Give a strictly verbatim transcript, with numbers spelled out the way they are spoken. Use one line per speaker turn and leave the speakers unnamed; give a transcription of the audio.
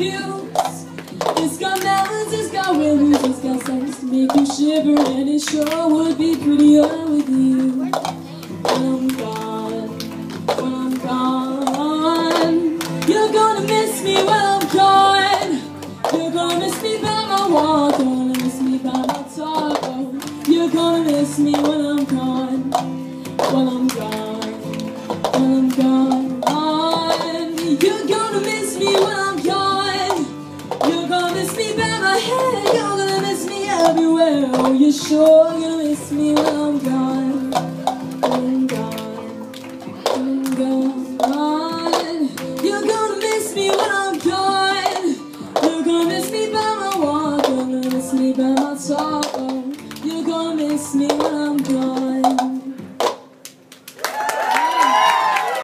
feels. It's got melons, it's got rivers, it's got songs to make you shiver, and it sure would be prettier with you. When I'm gone, when I'm gone, you're gonna miss me when I'm gone. You're gonna miss me by my walk, gonna miss me by my talk. Oh, you're gonna miss me when I'm gone, when I'm gone, when I'm gone. You're gonna miss me when I'm gone. You're gonna miss me by my head. You're gonna miss me everywhere. Oh, you're sure gonna miss me when I'm gone, when I'm gone, when I'm gone. You're gonna miss me when I'm gone. You're gonna miss me by my walk. You're gonna miss me by my talk. Oh, you're gonna miss me when I'm gone.